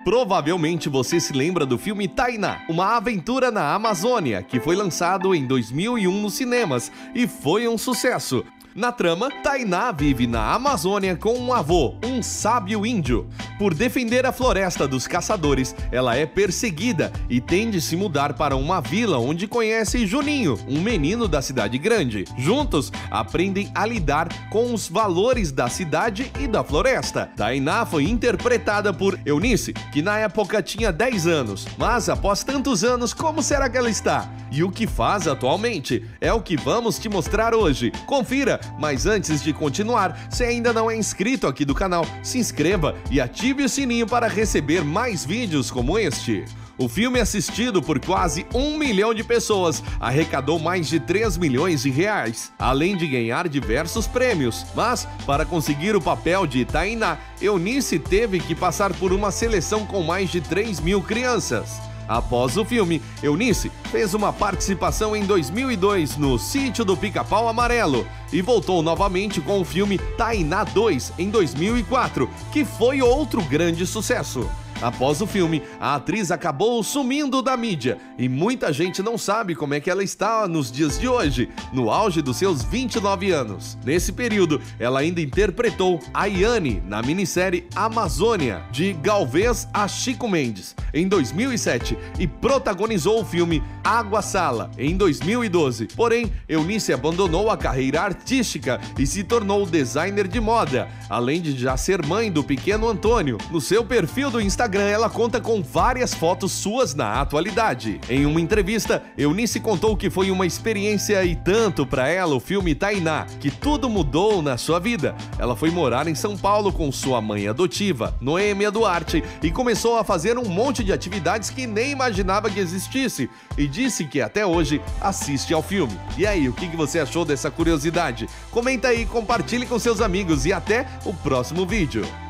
Provavelmente você se lembra do filme Tainá, uma aventura na Amazônia, que foi lançado em 2001 nos cinemas e foi um sucesso. Na trama, Tainá vive na Amazônia com um avô, um sábio índio. Por defender a floresta dos caçadores, ela é perseguida e tem de se mudar para uma vila onde conhece Juninho, um menino da cidade grande. Juntos, aprendem a lidar com os valores da cidade e da floresta. Tainá foi interpretada por Eunice, que na época tinha 10 anos. Mas após tantos anos, como será que ela está? E o que faz atualmente? É o que vamos te mostrar hoje. Confira! Mas antes de continuar, se ainda não é inscrito aqui do canal, se inscreva e ative o sininho para receber mais vídeos como este. O filme, assistido por quase 1 milhão de pessoas, arrecadou mais de 3 milhões de reais, além de ganhar diversos prêmios. Mas, para conseguir o papel de Tainá, Eunice teve que passar por uma seleção com mais de 3 mil crianças. Após o filme, Eunice fez uma participação em 2002 no Sítio do Pica-Pau Amarelo e voltou novamente com o filme Tainá 2 em 2004, que foi outro grande sucesso. Após o filme, a atriz acabou sumindo da mídia e muita gente não sabe como é que ela está nos dias de hoje, no auge dos seus 29 anos. Nesse período, ela ainda interpretou a Yane na minissérie Amazônia, de Galvez a Chico Mendes, em 2007, e protagonizou o filme Água Sala, em 2012. Porém, Eunice abandonou a carreira artística e se tornou designer de moda, além de já ser mãe do pequeno Antônio. No seu perfil do Instagram, ela conta com várias fotos suas na atualidade. Em uma entrevista, Eunice contou que foi uma experiência e tanto para ela o filme Tainá, que tudo mudou na sua vida. Ela foi morar em São Paulo com sua mãe adotiva, Noêmia Duarte, e começou a fazer um monte de atividades que nem imaginava que existisse, e disse que até hoje assiste ao filme. E aí, o que você achou dessa curiosidade? Comenta aí, compartilhe com seus amigos e até o próximo vídeo.